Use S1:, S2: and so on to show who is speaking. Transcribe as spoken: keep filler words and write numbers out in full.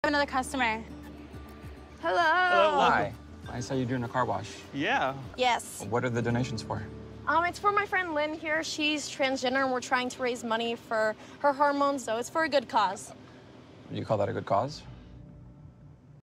S1: another customer.
S2: Hello.
S3: Hello.
S4: Hi. I saw you doing a car wash.
S3: Yeah.
S2: Yes.
S4: What are the donations for?
S2: Um, it's for my friend Lynn here. She's transgender, and we're trying to raise money for her hormones, so it's for a good cause.
S4: You call that a good cause?